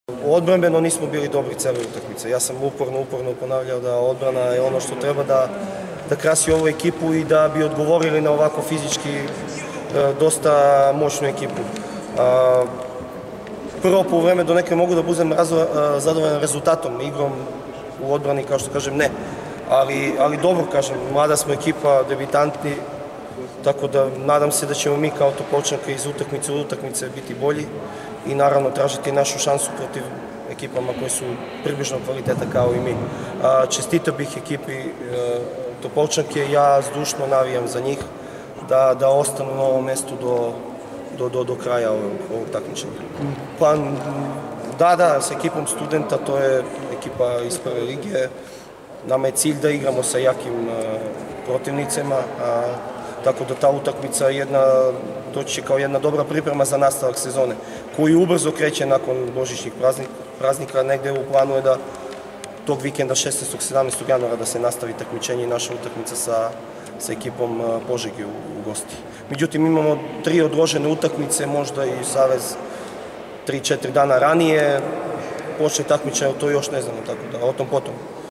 Odbrambeno nismo bili dobri cele utakmice. Ja sam uporno ponavljao da odbrana je ono što treba da krasi ovu ekipu i da bi odgovorili na ovako fizički dosta moćnu ekipu. Prvo poluvreme do neke mogu da budem zadovoljan rezultatom, igrom u odbrani, kao što kažem, ne. Ali dobro, kažem, mlada smo ekipa, debitanti, tako da nadam se da ćemo mi kao Topolčanka iz utakmice u utakmice biti bolji i naravno tražiti našu šansu protiv ekipama koji su približno kvaliteta kao i mi. Čestitao bih ekipi Topolčanke, ja zdušno navijam za njih da ostanu na ovom mestu do kraja ovog takmičenja. Pa da, sa ekipom Studenta, to je ekipa iz prve lige. Nama je cilj da igramo sa jakim protivnicima, tako da ta utakmica doći će kao jedna dobra priprema za nastavak sezone, koji ubrzo kreće nakon božićnih praznika. Negde u planu je da tog vikenda 16. 17. januara da se nastavi takmičenje i naša utakmica sa ekipom Požege u gosti. Međutim, imamo 3 odložene utakmice, možda i Savez 3-4 dana ranije počne takmičenje, to još ne znamo, tako da o tom potom.